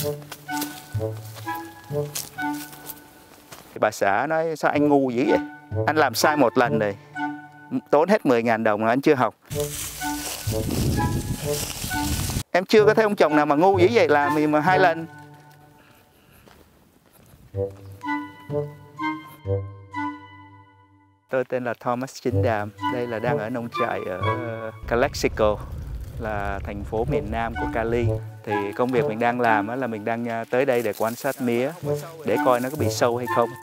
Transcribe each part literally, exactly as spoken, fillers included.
Thì bà xã nói sao anh ngu dữ vậy? Anh làm sai một lần rồi, tốn hết mười ngàn đồng mà anh chưa học. Em chưa có thấy ông chồng nào mà ngu dữ vậy làm gì mà hai lần. Tôi tên là Thomas Chín Đàm. Đây là đang ở nông trại ở Calexico, là thành phố miền Nam của Cali. Thì công việc mình đang làm là mình đang tới đây để quan sát mía, để coi nó có bị sâu hay không.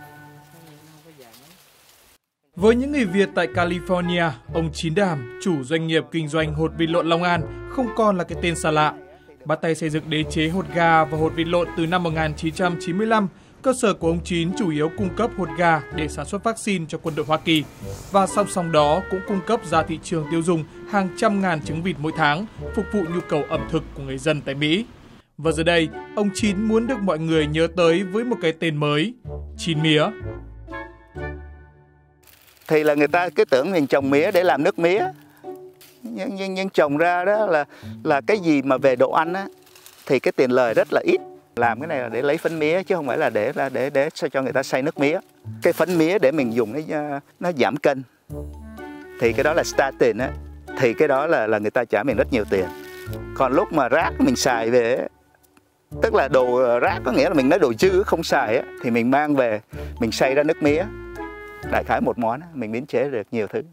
Với những người Việt tại California, ông Chín Đàm, chủ doanh nghiệp kinh doanh hột vịt lộn Long An, không còn là cái tên xa lạ. Bắt tay xây dựng đế chế hột gà và hột vịt lộn từ năm một nghìn chín trăm chín mươi lăm, cơ sở của ông Chín chủ yếu cung cấp hột gà để sản xuất vaccine cho quân đội Hoa Kỳ. Và song song đó cũng cung cấp ra thị trường tiêu dùng hàng trăm ngàn trứng vịt mỗi tháng, phục vụ nhu cầu ẩm thực của người dân tại Mỹ. Và giờ đây, ông Chín muốn được mọi người nhớ tới với một cái tên mới, Chín Mía. Thì là người ta cứ tưởng mình trồng mía để làm nước mía, nhưng, nhưng, nhưng trồng ra đó là là cái gì mà về độ ăn á, thì cái tiền lời rất là ít. Làm cái này là để lấy phấn mía chứ không phải là để là để để cho người ta xay nước mía. Cái phấn mía để mình dùng nó nó giảm cân, thì cái đó là statin á, thì cái đó là là người ta trả mình rất nhiều tiền. Còn lúc mà rác mình xài về, tức là đồ rác có nghĩa là mình nói đồ dư không xài á, thì mình mang về mình xay ra nước mía. Đại khái một món mình biến chế được nhiều thứ.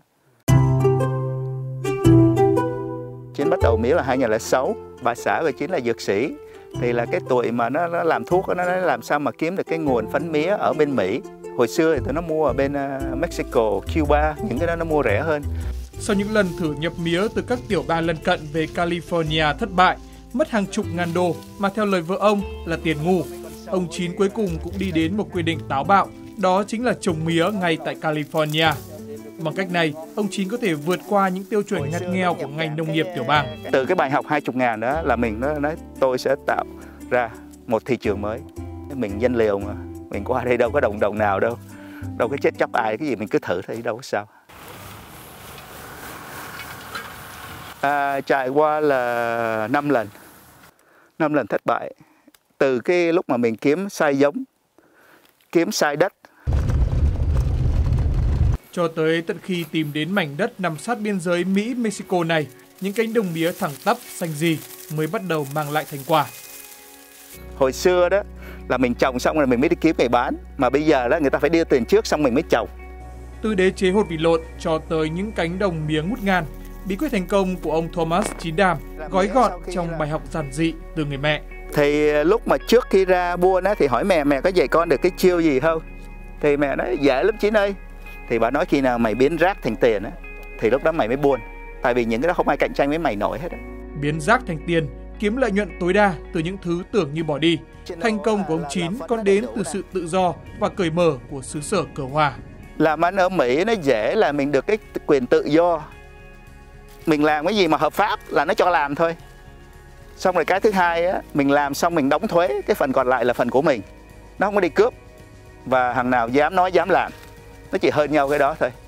Chín bắt đầu mía là hai nghìn không trăm lẻ sáu, bà xã của Chín là dược sĩ. Thì là cái tuổi mà nó, nó làm thuốc, nó làm sao mà kiếm được cái nguồn phấn mía ở bên Mỹ. Hồi xưa thì tụi nó mua ở bên uh, Mexico, Cuba, những cái đó nó mua rẻ hơn. Sau những lần thử nhập mía từ các tiểu bang lân cận về California thất bại, mất hàng chục ngàn đô mà theo lời vợ ông là tiền ngu, ông Chín cuối cùng cũng đi đến một quyết định táo bạo, đó chính là trồng mía ngay tại California. Bằng cách này, ông Chín có thể vượt qua những tiêu chuẩn ngặt nghèo của ngành nông nghiệp tiểu bang. Từ cái bài học hai mươi ngàn đó là mình nói tôi sẽ tạo ra một thị trường mới. Mình dân liều mà, mình qua đây đâu có đồng đồng nào đâu, đâu có chết chóc ai, cái gì mình cứ thử thấy đâu có sao. À, trải qua là năm lần, năm lần thất bại. Từ cái lúc mà mình kiếm sai giống, kiếm sai đất, cho tới tận khi tìm đến mảnh đất nằm sát biên giới Mỹ-Mexico này, những cánh đồng mía thẳng tắp, xanh rì mới bắt đầu mang lại thành quả. Hồi xưa đó là mình trồng xong rồi mình mới đi kiếm người bán, mà bây giờ đó người ta phải đưa tiền trước xong mình mới trồng. Từ đế chế hột vịt lộn cho tới những cánh đồng mía ngút ngàn, bí quyết thành công của ông Thomas Chín Đàm gói gọn trong bài học giản dị từ người mẹ. Thì lúc mà trước khi ra buôn á, thì hỏi mẹ, mẹ có dạy con được cái chiêu gì không? Thì mẹ nói dễ lắm Chín ơi. Thì bà nói khi nào mày biến rác thành tiền á, thì lúc đó mày mới buôn. Tại vì những cái đó không ai cạnh tranh với mày nổi hết á. Biến rác thành tiền, kiếm lợi nhuận tối đa từ những thứ tưởng như bỏ đi. Thành công của ông Chín còn đến từ sự tự do và cởi mở của xứ sở cờ hoa. Làm ăn ở Mỹ nó dễ là mình được cái quyền tự do. Mình làm cái gì mà hợp pháp là nó cho làm thôi. Xong rồi cái thứ hai á, mình làm xong mình đóng thuế, cái phần còn lại là phần của mình. Nó không có đi cướp. Và thằng nào dám nói dám làm, nó chỉ hơn nhau cái đó thôi.